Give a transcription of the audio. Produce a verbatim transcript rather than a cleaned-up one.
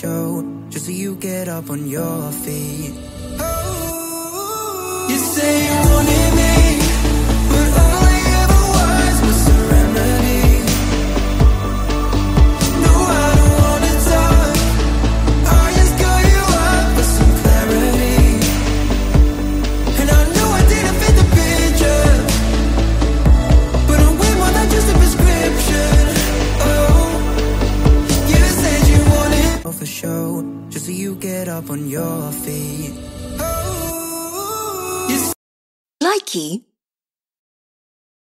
show, just so you get up on your feet. Oh, you say you wanted me, but all I ever was was serenity. No, I don't wanna talk, I just call you up for some clarity. And I know I didn't fit the picture, but I'm way more than just a prescription. Oh, you said you wanted for show, just so you get up on your feet. Oh, you Likey